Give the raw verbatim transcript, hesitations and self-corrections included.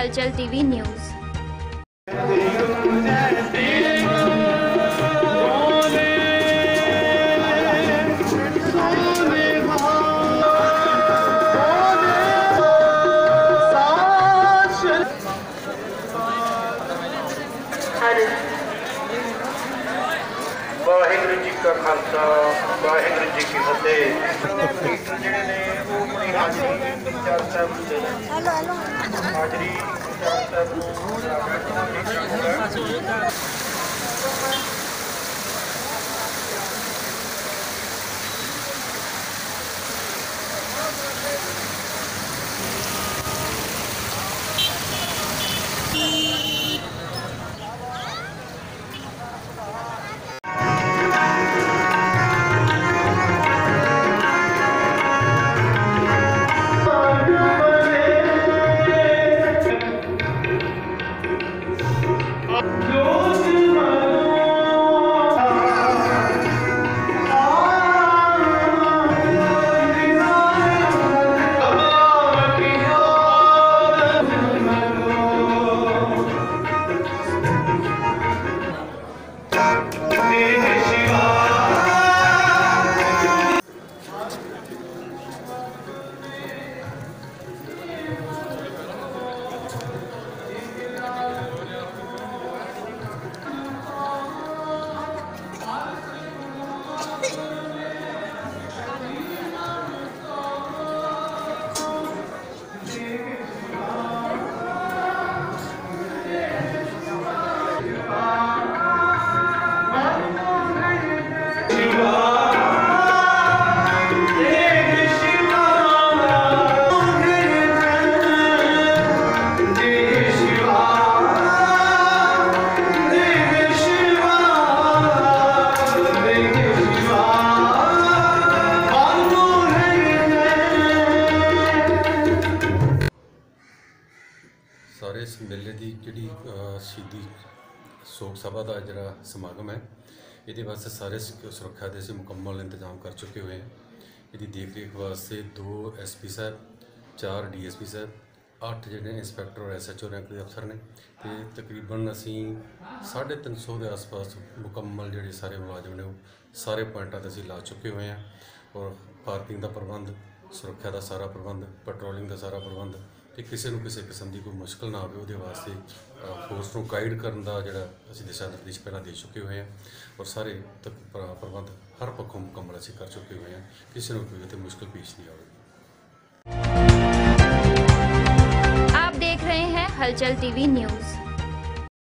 हलचल TV news. Waheguru ji का खालसा वाहिगुरू जी की फतेह। ਜਿਹੜੇ ਨੇ ਉਹ ਆਪਣੀ ਹਾਜ਼ਰੀ ਚਾਰ ਸਾਹਿਬ ਨੂੰ ਦੇਣਾ। ਹਾਜ਼ਰੀ ਚਾਰ ਸਾਹਿਬ ਨੂੰ सारे इस मेले की जी शहीदी शोक सभा का जरा समागम है, ये वास्ते सारे सुरक्षा के असीं मुकम्मल इंतजाम कर चुके हुए हैं। ये देख रेख वास्ते दो एस पी साहब, चार डी एस पी साहब, अठ जो इंस्पैक्टर और एस एच ओ रैंक के अफसर ने, तो तकरीबन असी साढ़े तीन सौ के आस पास मुकम्मल जोड़े सारे मुलाजम ने सारे पॉइंटा असी ला चुके हुए हैं। और पार्किंग का प्रबंध, सुरक्षा का सारा प्रबंध, पेट्रोलिंग का सारा प्रबंध, कि किसी को किसी किस्म की कोई मुश्किल ना आए वो वास्ते फोर्स को गाइड करने का जोड़ा असी दिशा निर्देश पहला दे चुके हुए हैं। और सारे तक प्रबंध हर पक्षों मुकम्मल असी कर चुके हुए हैं, किसी को कोई मुश्किल पेश नहीं आएगी। आप देख रहे हैं हलचल टीवी न्यूज़।